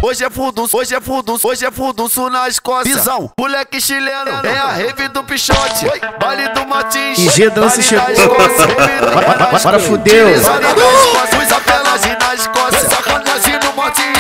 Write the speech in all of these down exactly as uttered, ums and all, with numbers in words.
Hoje é furdunço, hoje é furdunço, hoje é furdunço na Escócia. Visão, moleque chileno, é a rave do Pichote. Baile do Martins, I G Dança chegou. Bora fudeu. Os apelas na Escócia, sacanagem no Martins.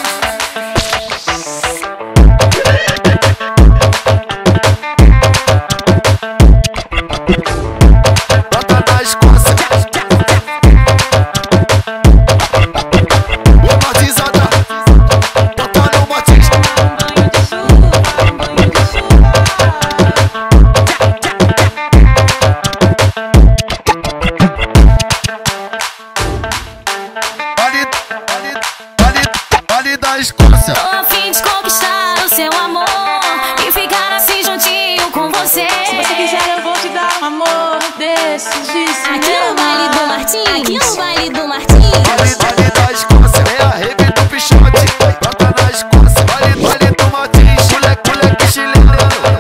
Escócia. Tô a fim de conquistar o seu amor e ficar assim juntinho com você. Se você quiser eu vou te dar um amor desses de cinema. Aqui no baile do Martins, aqui no baile do Martins. Baile, baile da Escócia, é a rave do Pichote. Brota na Escócia, baile, baile do Martins. Moleque, moleque chileno.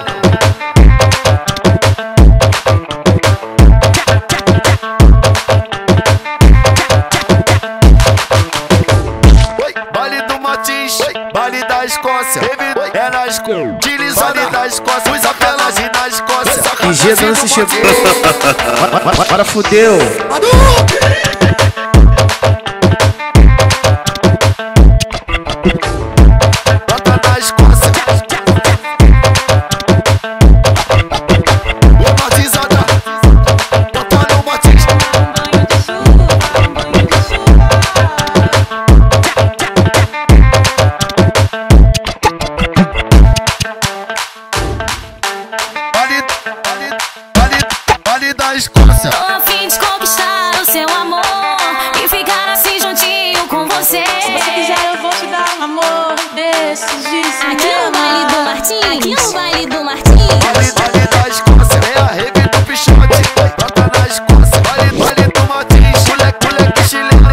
Baile do Martins, baile da Escócia, é na Escócia, utilizado da Escócia, os apelas na Escócia. I G Dança chegou. Bora fudeu. Brota na Escócia. O Martizada, bota no Martins. Baile, baile, baile, baile da Escócia. Tô a fim de conquistar o seu amor e ficar assim juntinho com você. Se você quiser eu vou te dar um amor desses de cinema. Aqui no baile do Martins, aqui no baile do Martins. Baile, baile da Escócia, é a rave do Pichote. Brota na Escócia, baile, baile do Martins. Moleque, moleque chileno.